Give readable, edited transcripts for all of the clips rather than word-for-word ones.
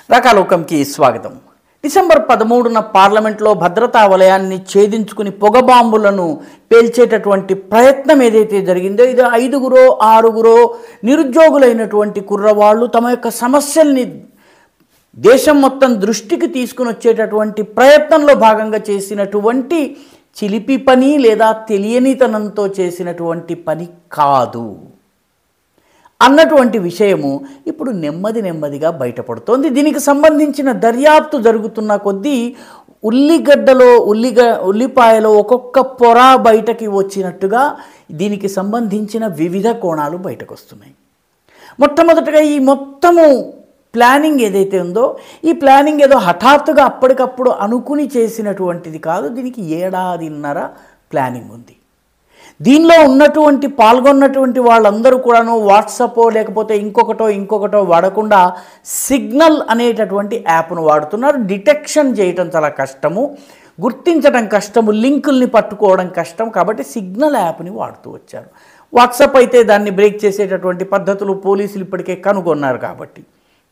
రకాలోకంకి స్వాగతం. డిసెంబర్ 13న పార్లమెంట్లో భద్రతా వలయాన్ని ఛేదించుకుని పొగబాంబులను పేల్చేటటువంటి ప్రయత్నం ఏదైతే జరిగిందో ఇది 5 6 నిరుద్యోగులైనటువంటి కుర్రవాళ్ళు తమ యొక్క సమస్యల్ని దేశం మొత్తం దృష్టికి తీసుకుని వచ్చేటటువంటి ప్రయత్నంలో భాగంగా చేసినటువంటి చిలిపి పని లేదా తెలియనితనంతో చేసినటువంటి పని కాదు అన్నటువంటి విషయము ఇప్పుడు నెమ్మదిగా బయటపడుతోంది. దీనికి సంబంధించిన దర్యాప్తు జరుగుతున్న కొద్దీ ఉల్లిపాయలో ఒక్కొక్క పొర బయటకి వచ్చినట్టుగా దీనికి సంబంధించిన వివిధ కోణాలు బయటకు వస్తున్నాయి. మొట్టమొదటిగా ఈ మొత్తము ప్లానింగ్ ఏదైతే ఉందో ఈ ప్లానింగ్ ఏదో హఠాత్తుగా అప్పటికప్పుడు అనుకుని చేసినటువంటిది కాదు. దీనికి 1.5 ఏళ్ల ప్లానింగ్ ఉంది. దీనిలో పాల్గొన్నటువంటి వాళ్ళందరూ కూడాను వాట్సాప్ లేకపోతే ఇంకొకటో వాడకుండా సిగ్నల్ అనేటటువంటి యాప్ను వాడుతున్నారు. డిటెక్షన్ చేయటం చాలా కష్టము, గుర్తించడం కష్టము, లింకుల్ని పట్టుకోవడం కష్టం. కాబట్టి సిగ్నల్ యాప్ని వాడుతూ వచ్చారు. వాట్సాప్ అయితే దాన్ని బ్రేక్ చేసేటటువంటి పద్ధతులు పోలీసులు ఇప్పటికే కనుగొన్నారు. కాబట్టి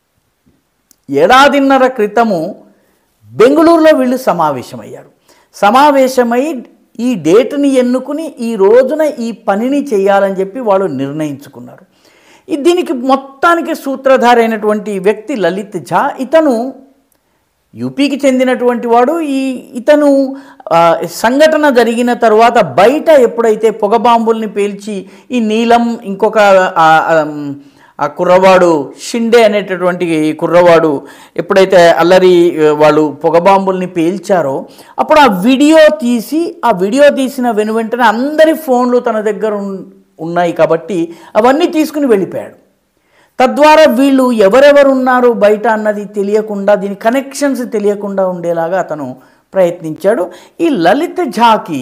1.5 ఏళ్ల క్రితము బెంగళూరులో వీళ్ళు సమావేశమై ఈ డేట్ని ఎన్నుకుని ఈ రోజున ఈ పనిని చేయాలని చెప్పి వాళ్ళు నిర్ణయించుకున్నారు. దీనికి మొత్తానికి సూత్రధారి అయినటువంటి వ్యక్తి లలిత్ ఝా. ఇతను యూపీకి చెందినటువంటి వాడు. ఇతను సంఘటన జరిగిన తర్వాత బయట ఎప్పుడైతే పొగబాంబుల్ని పేల్చి ఈ నీలం ఇంకొక ఆ కుర్రవాడు షిండే అనేటటువంటి కుర్రవాడు ఎప్పుడైతే అల్లరి వాళ్ళు పొగబాంబుల్ని పేల్చారో అప్పుడు ఆ వీడియో తీసిన వెనువెంటనే అందరి ఫోన్లు తన దగ్గర ఉన్నాయి. కాబట్టి అవన్నీ తీసుకుని వెళ్ళిపోయాడు. తద్వారా వీళ్ళు ఎవరెవరు ఉన్నారు బయట అన్నది తెలియకుండా, దీని కనెక్షన్స్ తెలియకుండా ఉండేలాగా అతను ప్రయత్నించాడు. ఈ లలిత్ ఝాకి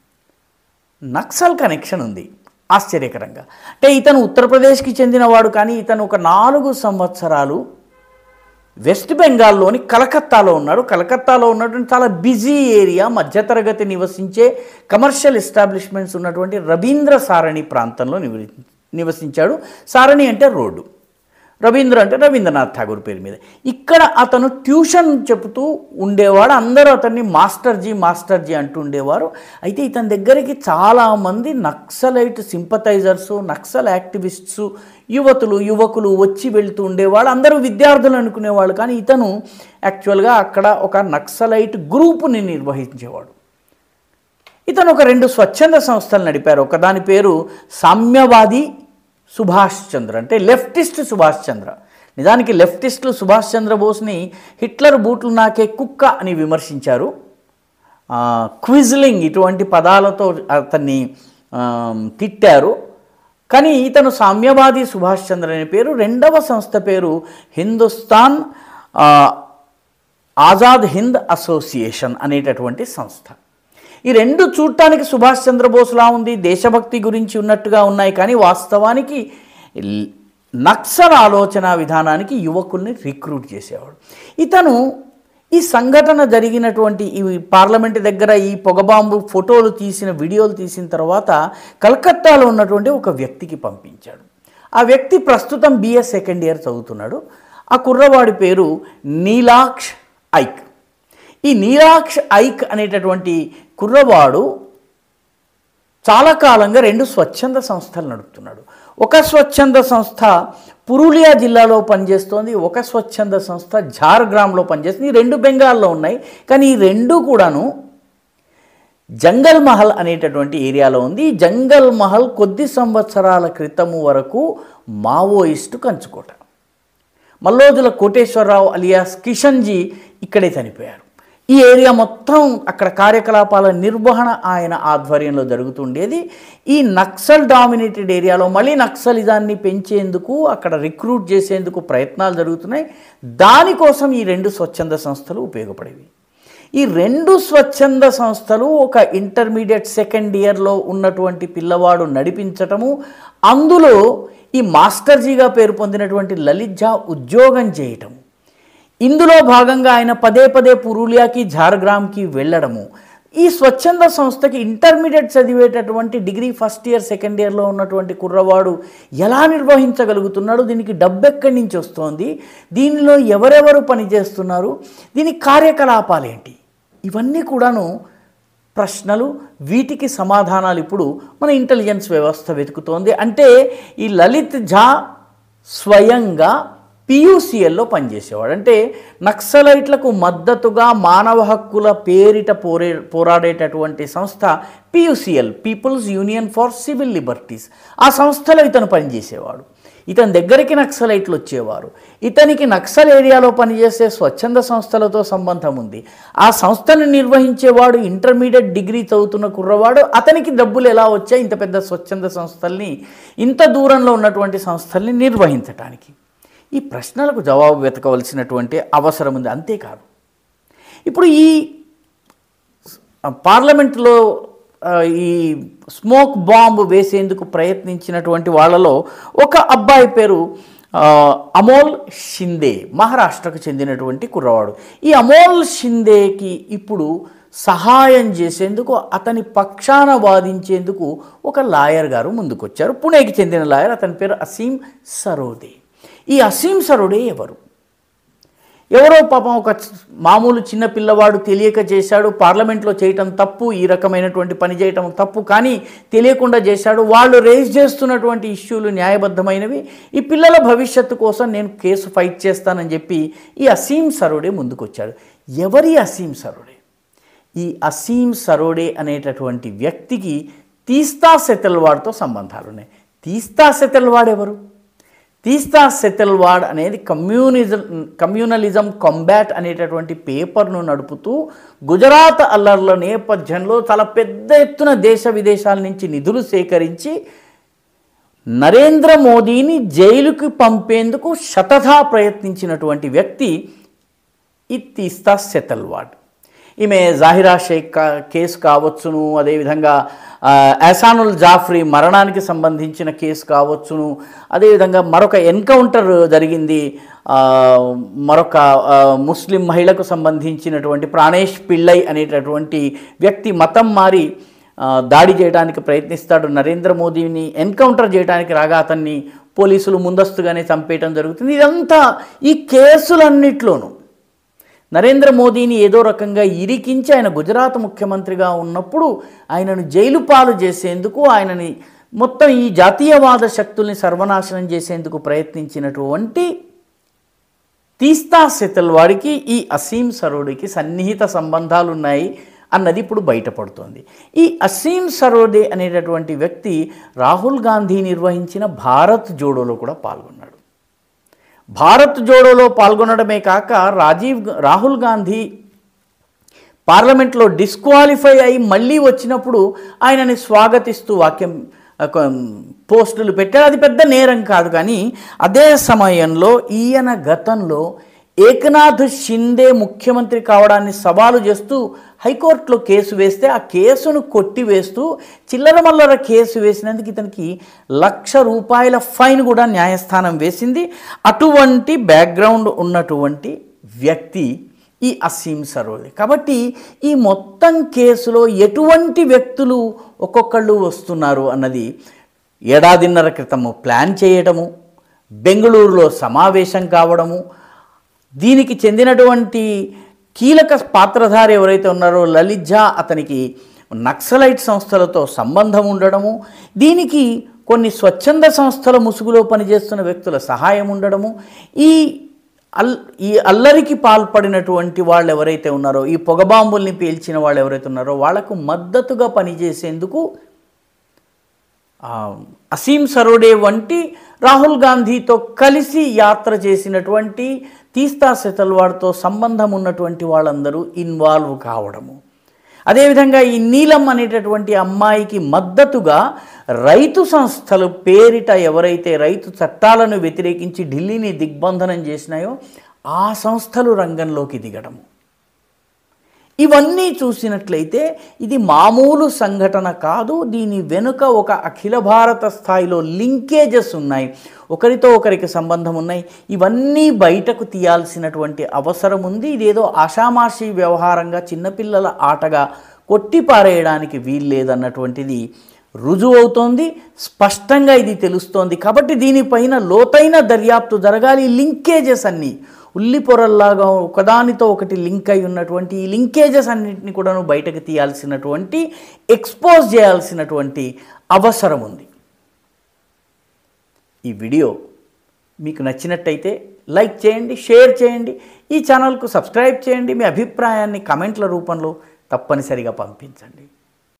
నక్సల్ కనెక్షన్ ఉంది. ఆశ్చర్యకరంగా అంటే ఇతను ఉత్తరప్రదేశ్కి చెందినవాడు, కానీ ఇతను ఒక 4 సంవత్సరాలు వెస్ట్ బెంగాల్లోని కలకత్తాలో ఉన్నాడు. కలకత్తాలో ఉన్నటువంటి చాలా బిజీ ఏరియా, మధ్యతరగతి నివసించే కమర్షియల్ ఎస్టాబ్లిష్మెంట్స్ ఉన్నటువంటి రవీంద్ర సారణి ప్రాంతంలో నివసించాడు. సారణి అంటే రోడ్డు, రవీంద్ర అంటే రవీంద్రనాథ్ ఠాగూర్ పేరు మీద. ఇక్కడ అతను ట్యూషన్ చెబుతూ ఉండేవాడు. అందరూ అతన్ని మాస్టర్జీ అంటూ ఉండేవారు. అయితే ఇతని దగ్గరికి చాలామంది నక్సలైట్ సింపథైజర్సు, నక్సల్ యాక్టివిస్ట్సు, యువకులు వచ్చి వెళ్తూ ఉండేవాళ్ళు. అందరూ విద్యార్థులు అనుకునేవాళ్ళు, కానీ ఇతను యాక్చువల్గా అక్కడ ఒక నక్సలైట్ గ్రూపుని నిర్వహించేవాడు. ఇతను ఒక 2 స్వచ్ఛంద సంస్థలు నడిపారు. ఒకదాని పేరు సామ్యవాది సుభాష్ చంద్ర, అంటే లెఫ్టిస్ట్ సుభాష్ చంద్ర. నిజానికి లెఫ్టిస్టులు సుభాష్ చంద్రబోస్ని హిట్లర్ బూట్లు నాకే కుక్క అని విమర్శించారు. క్విజ్లింగ్ ఇటువంటి పదాలతో అతన్ని తిట్టారు. కానీ ఇతను సామ్యవాది సుభాష్ చంద్ర అనే పేరు. 2వ సంస్థ పేరు హిందుస్థాన్ ఆజాద్ హింద్ అసోసియేషన్ అనేటటువంటి సంస్థ. ఈ 2 చూడటానికి సుభాష్ చంద్రబోస్లా ఉంది, దేశభక్తి గురించి ఉన్నట్టుగా ఉన్నాయి. కానీ వాస్తవానికి నక్సల్ ఆలోచన విధానానికి యువకుల్ని రిక్రూట్ చేసేవాడు. ఇతను ఈ సంఘటన జరిగినటువంటి ఈ పార్లమెంట్ దగ్గర ఈ పొగబాంబు వీడియోలు తీసిన తర్వాత కలకత్తాలో ఉన్నటువంటి ఒక వ్యక్తికి పంపించాడు. ఆ వ్యక్తి ప్రస్తుతం BA సెకండ్ ఇయర్ చదువుతున్నాడు. ఆ కుర్రవాడి పేరు నీలాక్ష్ ఐక్. ఈ నీలాక్ష్ ఐక్ అనేటటువంటి కుర్రవాడు చాలా కాలంగా 2 స్వచ్ఛంద సంస్థలు నడుపుతున్నాడు. ఒక స్వచ్ఛంద సంస్థ పురూలియా జిల్లాలో పనిచేస్తోంది, ఒక స్వచ్ఛంద సంస్థ ఝార్గ్రామ్లో పనిచేస్తుంది. ఈ 2 బెంగాల్లో ఉన్నాయి. కానీ ఈ 2 కూడాను జంగల్ మహల్ అనేటటువంటి ఏరియాలో ఉంది. ఈ జంగల్ మహల్ కొద్ది సంవత్సరాల క్రితము వరకు మావోయిస్టు కంచుకోట. మల్లోజుల కోటేశ్వరరావు అలియాస్ కిషన్జీ ఇక్కడే చనిపోయారు. ఈ ఏరియా మొత్తం అక్కడ కార్యకలాపాల నిర్వహణ ఆయన ఆధ్వర్యంలో జరుగుతుండేది. ఈ నక్సల్ డామినేటెడ్ ఏరియాలో మళ్ళీ నక్సలిజాన్ని పెంచేందుకు, అక్కడ రిక్రూట్ చేసేందుకు ప్రయత్నాలు జరుగుతున్నాయి. దానికోసం ఈ 2 స్వచ్ఛంద సంస్థలు ఉపయోగపడేవి. ఈ 2 స్వచ్ఛంద సంస్థలు ఒక ఇంటర్మీడియట్ సెకండ్ ఇయర్లో ఉన్నటువంటి పిల్లవాడు నడిపించటము, అందులో ఈ మాస్టర్జీగా పేరు పొందినటువంటి లలిత్ ఝా ఉద్యోగం చేయటము, ఇందులో భాగంగా ఆయన పదే పురూలియాకి ఝార్గ్రామ్కి వెళ్ళడము, ఈ స్వచ్ఛంద సంస్థకి ఇంటర్మీడియట్ చదివేటటువంటి డిగ్రీ ఫస్ట్ ఇయర్ సెకండ్ ఇయర్లో ఉన్నటువంటి కుర్రవాడు ఎలా నిర్వహించగలుగుతున్నాడు, దీనికి డబ్బు ఎక్కడి నుంచి వస్తోంది, దీనిలో ఎవరెవరు పనిచేస్తున్నారు, దీని కార్యకలాపాలు ఏంటి, ఇవన్నీ కూడాను ప్రశ్నలు. వీటికి సమాధానాలు ఇప్పుడు మన ఇంటెలిజెన్స్ వ్యవస్థ వెతుకుతోంది. అంటే ఈ లలిత్ ఝా స్వయంగా పియూసిఎల్లో పనిచేసేవాడు. అంటే నక్సలైట్లకు మద్దతుగా మానవ హక్కుల పేరిట పోరాడేటటువంటి సంస్థ PUCL, people's union for civil liberties. ఆ సంస్థలో ఇతను పనిచేసేవాడు. ఇతని దగ్గరికి నక్సలైట్లు వచ్చేవారు. ఇతనికి నక్సల్ ఏరియాలో పనిచేసే స్వచ్ఛంద సంస్థలతో సంబంధం ఉంది. ఆ సంస్థను నిర్వహించేవాడు ఇంటర్మీడియట్ డిగ్రీ చదువుతున్న కుర్రవాడు. అతనికి డబ్బులు ఎలా వచ్చాయి ఇంత పెద్ద స్వచ్ఛంద సంస్థల్ని, ఇంత దూరంలో ఉన్నటువంటి సంస్థల్ని నిర్వహించటానికి? ఈ ప్రశ్నలకు జవాబు వెతకవలసినటువంటి అవసరం ఉంది. అంతేకాదు, ఇప్పుడు ఈ పార్లమెంట్లో ఈ స్మోక్ బాంబ్ వేసేందుకు ప్రయత్నించినటువంటి వాళ్ళలో ఒక అబ్బాయి పేరు అమోల్ షిందే, మహారాష్ట్రకు చెందినటువంటి కుర్రవాడు. ఈ అమోల్ షిందేకి ఇప్పుడు సహాయం చేసేందుకు, అతని పక్షాన వాదించేందుకు ఒక లాయర్ గారు ముందుకొచ్చారు. పుణేకి చెందిన లాయర్. అతని పేరు అసీం సరోదే. ఈ అసీం సరోడే ఎవరో పాపం ఒక మామూలు చిన్న పిల్లవాడు తెలియక చేశాడు. పార్లమెంట్లో చేయటం తప్పు, ఈ రకమైనటువంటి పని చేయటం తప్పు, కానీ తెలియకుండా చేశాడు. వాళ్ళు రేజ్ చేస్తున్నటువంటి ఇష్యూలు న్యాయబద్ధమైనవి. ఈ పిల్లల భవిష్యత్తు కోసం నేను కేసు ఫైట్ చేస్తానని చెప్పి ఈ అసీం సరోడే ముందుకొచ్చాడు. ఎవరి అసీం సరోడే? ఈ అసీం సరోడే అనేటటువంటి వ్యక్తికి తీస్తా సెతల్వాడ్తో సంబంధాలు ఉన్నాయి. తీస్తా సెతల్వాడ్ ఎవరు? తీస్తా సెతల్వాడ్ అనేది కమ్యూనలిజం కాంబాట్ అనేటటువంటి పేపర్ను నడుపుతూ గుజరాత్ అల్లర్ల నేపథ్యంలో చాలా పెద్ద ఎత్తున దేశ విదేశాల నుంచి నిధులు సేకరించి నరేంద్ర మోదీని జైలుకి పంపేందుకు శతథా ప్రయత్నించినటువంటి వ్యక్తి ఈ తీస్తా సెతల్వాడ్. ఈమె జాహిరా షేక్ కేసు కావచ్చును, అదేవిధంగా ఎహసానుల్ జాఫ్రీ మరణానికి సంబంధించిన కేసు కావచ్చును, అదేవిధంగా మరొక ఎన్కౌంటర్ జరిగింది, మరొక ముస్లిం మహిళకు సంబంధించినటువంటి ప్రాణేష్ పిళ్ళై అనేటటువంటి వ్యక్తి మతం మారి దాడి చేయడానికి ప్రయత్నిస్తాడు. నరేంద్ర మోదీని ఎన్కౌంటర్ చేయడానికి రాగా అతన్ని పోలీసులు ముందస్తుగానే చంపేయటం జరుగుతుంది. ఇదంతా ఈ కేసులన్నిట్లోనూ నరేంద్ర మోదీని ఏదో రకంగా ఇరికించి ఆయన గుజరాత్ ముఖ్యమంత్రిగా ఉన్నప్పుడు ఆయనను జైలు పాలు చేసేందుకు, ఆయనని మొత్తం ఈ జాతీయవాద శక్తుల్ని సర్వనాశనం చేసేందుకు ప్రయత్నించినటువంటి తీస్తా సెతల్వాడికి ఈ అసీం సరోడేకి సన్నిహిత సంబంధాలు ఉన్నాయి అన్నది ఇప్పుడు బయటపడుతోంది. ఈ అసీం సరోడే అనేటటువంటి వ్యక్తి రాహుల్ గాంధీ నిర్వహించిన భారత్ జోడోలో కూడా పాల్గొన్నాడు. భారత్ జోడోలో పాల్గొనడమే కాక రాహుల్ గాంధీ పార్లమెంట్లో డిస్క్వాలిఫై అయి మళ్ళీ వచ్చినప్పుడు ఆయనని స్వాగతిస్తూ పోస్టులు పెట్టారు. అది పెద్ద నేరం కాదు. కానీ అదే సమయంలో ఈయన గతంలో ఏకనాథ్ షిందే ముఖ్యమంత్రి కావడాన్ని సవాలు చేస్తూ హైకోర్టులో కేసు వేస్తే ఆ కేసును కొట్టివేస్తూ చిల్లర మల్లర కేసు వేసినందుకు ఇతనికి ₹1,00,000 ఫైన్ కూడా న్యాయస్థానం వేసింది. అటువంటి బ్యాక్గ్రౌండ్ ఉన్నటువంటి వ్యక్తి ఈ అసీం సరోదే. కాబట్టి ఈ మొత్తం కేసులో ఎటువంటి వ్యక్తులు ఒక్కొక్కళ్ళు వస్తున్నారు అన్నది ఏడాదిన్నర క్రితము ప్లాన్ చేయడము, బెంగళూరులో సమావేశం కావడము, దీనికి చెందినటువంటి కీలక పాత్రధారి ఎవరైతే ఉన్నారో లలిత్ ఝా, అతనికి నక్సలైట్ సంస్థలతో సంబంధం ఉండడము, దీనికి కొన్ని స్వచ్ఛంద సంస్థల ముసుగులో పనిచేస్తున్న వ్యక్తుల సహాయం ఉండడము, ఈ అల్లరికి పాల్పడినటువంటి వాళ్ళు ఎవరైతే ఉన్నారో, ఈ పొగబాంబుల్ని పేల్చిన వాళ్ళు ఎవరైతే ఉన్నారో వాళ్లకు మద్దతుగా పనిచేసేందుకు అసీం సరోడే వంటి రాహుల్ గాంధీతో కలిసి యాత్ర చేసినటువంటి తీస్తా సెతల్వాడ్తో సంబంధం ఉన్నటువంటి వాళ్ళందరూ ఇన్వాల్వ్ కావడము, అదేవిధంగా ఈ నీలం అనేటటువంటి అమ్మాయికి మద్దతుగా రైతు సంస్థలు పేరిట ఎవరైతే రైతు చట్టాలను వ్యతిరేకించి ఢిల్లీని దిగ్బంధనం చేసినాయో ఆ సంస్థలు రంగంలోకి దిగడము, ఇవన్నీ చూసినట్లయితే ఇది మామూలు సంఘటన కాదు. దీని వెనుక ఒక అఖిల భారత స్థాయిలో లింకేజెస్ ఉన్నాయి, ఒకరితో ఒకరికి సంబంధం ఉన్నాయి. ఇవన్నీ బయటకు తీయాల్సినటువంటి అవసరం ఉంది. ఇదేదో ఆషామాషి వ్యవహారంగా చిన్నపిల్లల ఆటగా కొట్టిపారేయడానికి వీల్లేదన్నటువంటిది రుజువవుతోంది, స్పష్టంగా ఇది తెలుస్తోంది. కాబట్టి దీనిపైన లోతైన దర్యాప్తు జరగాలి. లింకేజెస్ అన్నీ ఉల్లి పొరల్లాగా ఒకదానితో ఒకటి లింక్ అయి ఉన్నటువంటి ఈ లింకేజెస్ అన్నింటినీ కూడా బయటకు తీయాల్సినటువంటి, ఎక్స్పోజ్ చేయాల్సినటువంటి అవసరం ఉంది. ఈ వీడియో మీకు నచ్చినట్టయితే లైక్ చేయండి, షేర్ చేయండి, ఈ ఛానల్కు సబ్స్క్రైబ్ చేయండి. మీ అభిప్రాయాన్ని కమెంట్ల రూపంలో తప్పనిసరిగా పంపించండి.